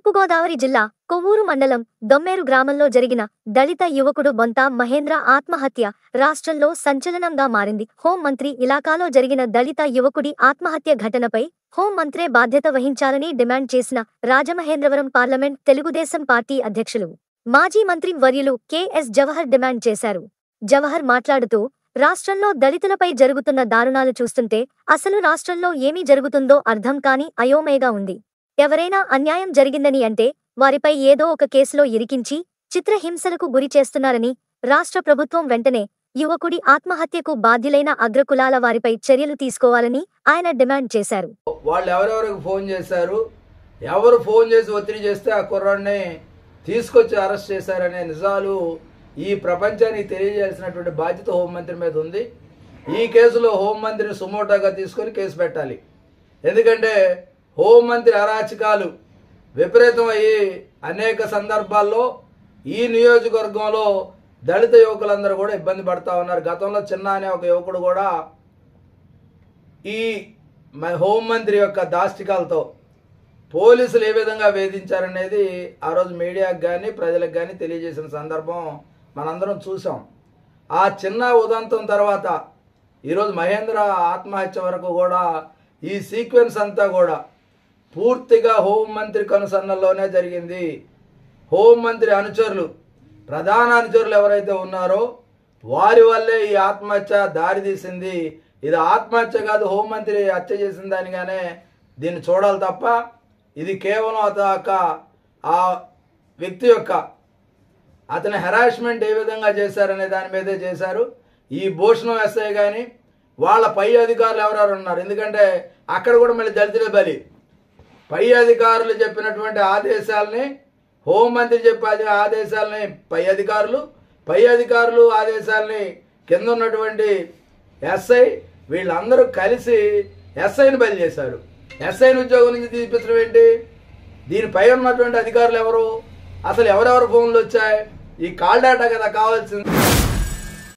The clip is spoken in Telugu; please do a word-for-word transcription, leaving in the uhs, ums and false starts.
తూర్పుగోదావరి జిల్లా కొవ్వూరు మండలం దొమ్మేరు గ్రామంలో జరిగిన దళిత యువకుడు బొంతా మహేంద్ర ఆత్మహత్య రాష్ట్రంలో సంచలనంగా మారింది. హోం మంత్రి ఇలాకాలో జరిగిన దళిత యువకుడి ఆత్మహత్య ఘటనపై హోం మంత్రే బాధ్యత వహించాలని డిమాండ్ చేసిన రాజమహేంద్రవరం పార్లమెంట్ తెలుగుదేశం పార్టీ అధ్యక్షులు, మాజీ మంత్రి వర్యులు కెఎస్ జవహర్ డిమాండ్ చేశారు. జవహర్ మాట్లాడుతూ, రాష్ట్రంలో దళితులపై జరుగుతున్న దారుణాలు చూస్తుంటే అసలు రాష్ట్రంలో ఏమీ జరుగుతుందో అర్థం కాని అయోమయగా ఉంది. ఎవరైనా అన్యాయం జరిగిందని అంటే వారిపై ఏదో ఒక కేసులో ఇరికించి చిత్రహింసలకు గురి చేస్తున్నారని, రాష్ట్ర ప్రభుత్వం వెంటనే యువకుడి ఆత్మహత్యకు బాధ్యులైన అగ్రకులాల వారిపై చర్యలు తీసుకోవాలని ఆయన డిమాండ్ చేశారు. వాళ్ళు ఎవరెవరికి ఫోన్ చేశారు, ఎవరు ఫోన్ చేసి ఒత్తిడి చేస్తే ఆ కుర్రాడిని తీసుకొచ్చి అరెస్ట్ చేశారనే నిజాలు ఈ ప్రపంచానికి తెలియజేయాల్సినటువంటి బాధ్యత హోంమంత్రి మీద ఉంది. ఈ కేసులో హోంమంత్రిని సుమోటోగా తీసుకొని కేసు పెట్టాలి. ఎందుకంటే హోంమంత్రి అరాచకాలు విపరీతం అయ్యి అనేక సందర్భాల్లో ఈ నియోజకవర్గంలో దళిత యువకులందరూ కూడా ఇబ్బంది పడతా ఉన్నారు. గతంలో చిన్న అనే ఒక యువకుడు కూడా ఈ హోంమంత్రి యొక్క దాష్టికాలతో పోలీసులు ఏ విధంగా వేధించారనేది ఆ రోజు మీడియాకు కానీ ప్రజలకు కానీ తెలియజేసిన సందర్భం మనందరం చూసాం. ఆ చిన్న ఉదంతం తర్వాత ఈరోజు మహేంద్ర ఆత్మహత్య వరకు కూడా ఈ సీక్వెన్స్ అంతా కూడా పూర్తిగా హోంమంత్రి కనుసన్నల్లోనే జరిగింది. హోంమంత్రి అనుచరులు, ప్రధాన అనుచరులు ఎవరైతే ఉన్నారో వారి వల్లే ఈ ఆత్మహత్య దారితీసింది. ఇది ఆత్మహత్య కాదు, హోంమంత్రి హత్య చేసిన దానిగానే దీన్ని చూడాలి తప్ప ఇది కేవలం అతక ఆ వ్యక్తి యొక్క అతని హెరాస్మెంట్ ఏ విధంగా చేశారనే దాని మీదే చేశారు. ఈ భూషణం ఎస్ఐ కానీ వాళ్ళ పై అధికారులు ఎవరెవరు ఉన్నారు, ఎందుకంటే అక్కడ కూడా మళ్ళీ దళితులే బలి. పై అధికారులు చెప్పినటువంటి ఆదేశాలని, హోంమంత్రి చెప్పే ఆదేశాలని పై అధికారులు, పై అధికారులు ఆదేశాలని కింద ఉన్నటువంటి ఎస్ఐ వీళ్ళందరూ కలిసి ఎస్ఐని బలి చేశారు. ఎస్ఐని ఉద్యోగం నుంచి తీపించడం ఏంటి? దీనిపై ఉన్నటువంటి అధికారులు ఎవరు, అసలు ఎవరెవరు ఫోన్లు వచ్చాయి, ఈ కాల్ డేటా కదా కావాల్సింది.